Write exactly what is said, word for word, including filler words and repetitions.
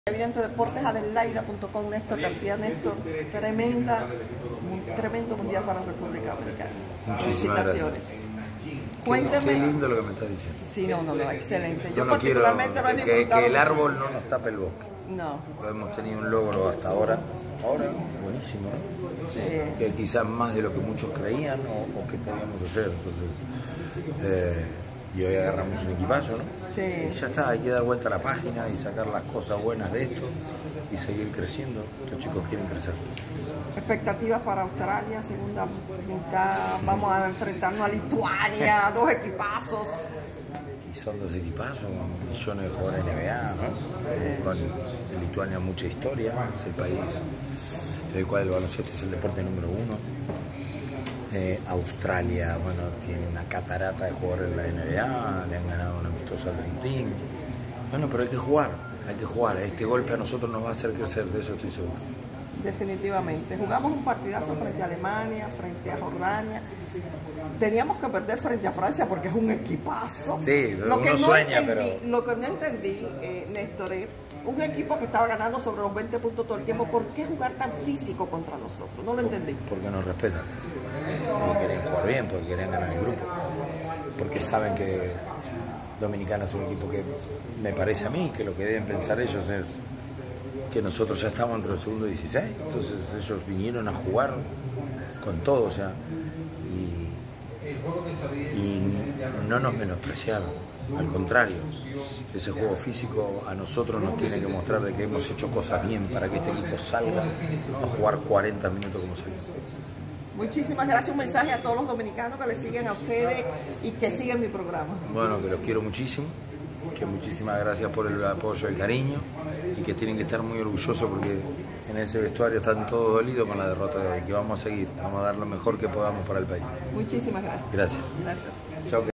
Evidente Deportes, Adelaida punto com, Néstor García. Néstor, tremenda, tremendo mundial para la República Dominicana. Muchísimas Felicitaciones. Qué, Cuénteme. qué lindo lo que me estás diciendo. Sí, no, no, no, excelente. Yo, Yo no quiero particularmente lo he que, disfrutado que el mucho. árbol no nos tape el bosque. No. Lo hemos tenido un logro hasta ahora. Ahora, buenísimo, ¿no? Sí. Que quizás más de lo que muchos creían o, o que podíamos hacer. Entonces, eh, y hoy agarramos un equipazo, ¿no? Sí. Y ya está, hay que dar vuelta a la página y sacar las cosas buenas de esto y seguir creciendo. Estos chicos quieren crecer. Expectativas para Australia, segunda mitad. Vamos a enfrentarnos a Lituania, dos equipazos. Y son dos equipazos, millones de jugadores N B A, ¿no? Con en Lituania mucha historia, es el país en el cual el baloncesto es el deporte número uno. Eh, Australia, bueno, tiene una catarata de jugadores en la N B A, le han ganado un amistoso al Dream Team. Bueno, pero hay que jugar, hay que jugar. Este golpe a nosotros nos va a hacer crecer, de eso estoy seguro. Definitivamente. Jugamos un partidazo frente a Alemania, frente a Jordania. Teníamos que perder frente a Francia porque es un equipazo. Sí, lo uno que no sueña, entendí, pero... Lo que no entendí, eh, Néstor, es un equipo que estaba ganando sobre los veinte puntos todo el tiempo. ¿Por qué jugar tan físico contra nosotros? No lo entendí. Porque nos respetan. Porque quieren jugar bien, porque quieren ganar el grupo. Porque saben que Dominicana es un equipo que me parece a mí que lo que deben pensar ellos es que nosotros ya estamos entre el segundo y dieciséis, entonces ellos vinieron a jugar con todo, o sea, y, y no nos menospreciaron, al contrario, ese juego físico a nosotros nos tiene que mostrar de que hemos hecho cosas bien para que este equipo salga, no a jugar cuarenta minutos como salió. Muchísimas gracias. Un mensaje a todos los dominicanos que le siguen a ustedes y que siguen mi programa. Bueno, que los quiero muchísimo, que muchísimas gracias por el apoyo y el cariño y que tienen que estar muy orgullosos porque en ese vestuario están todos dolidos con la derrota de hoy, que vamos a seguir, vamos a dar lo mejor que podamos para el país. Muchísimas gracias. Gracias. Gracias. Chao.